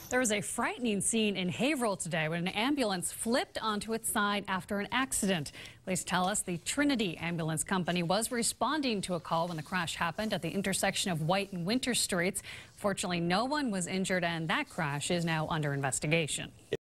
There was a frightening scene in Haverhill today when an ambulance flipped onto its side after an accident. Police tell us the Trinity Ambulance Company was responding to a call when the crash happened at the intersection of White and Winter Streets. Fortunately, no one was injured, and that crash is now under investigation.